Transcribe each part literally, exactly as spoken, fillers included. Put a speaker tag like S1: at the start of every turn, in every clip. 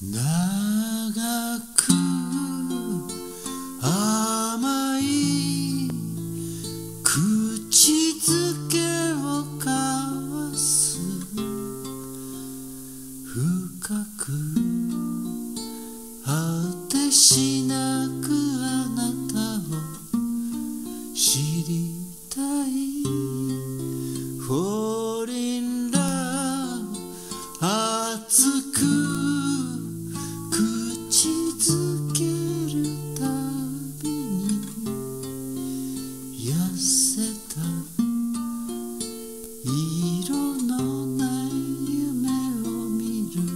S1: 長く甘い口づけを交わす深く果てしなくあなたを知りたい Fall in love 熱く口づけるたびに痩せた色のない夢を見る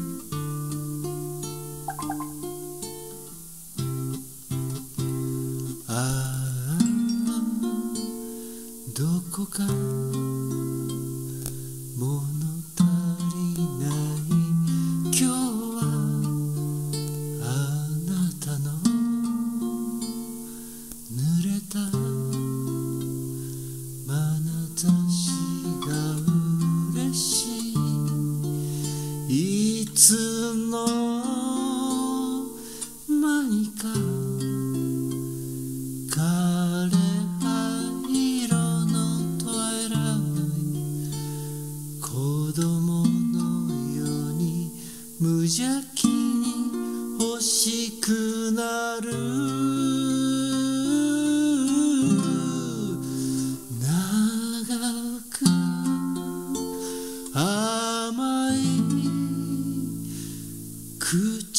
S1: ああどこか物足りない今日はあなたの濡れた眼差しが嬉しいいつの間にか枯れ灰色のトイレ子供のように無邪気に欲しくなる長く甘い口